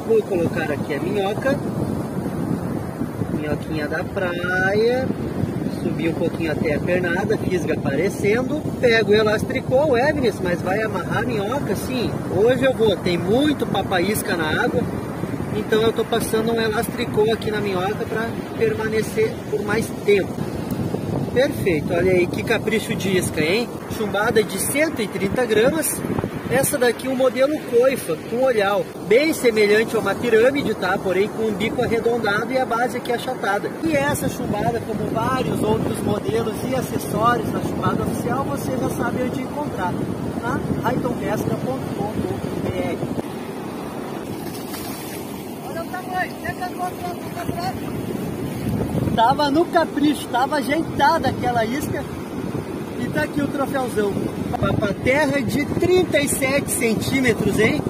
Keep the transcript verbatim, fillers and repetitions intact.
Vou colocar aqui a minhoca, minhoquinha da praia, subir um pouquinho até a pernada, fisga aparecendo, pego o elastricol, Evnes, mas vai amarrar a minhoca, sim, hoje eu vou, tem muito papaísca na água, então eu estou passando um elastricol aqui na minhoca para permanecer por mais tempo. Perfeito, olha aí que capricho de isca, hein? Chumbada de cento e trinta gramas. Essa daqui é um modelo coifa, com olhal, bem semelhante a uma pirâmide, tá? Porém com um bico arredondado e a base aqui achatada. E essa chumbada, como vários outros modelos e acessórios da chumbada oficial, você já sabe onde encontrar, tá? raiton pesca ponto com ponto br. Olha o tamanho, pega a conta. Tava no capricho, tava ajeitada aquela isca. E tá aqui o troféuzinho. Papaterra de trinta e sete centímetros, hein?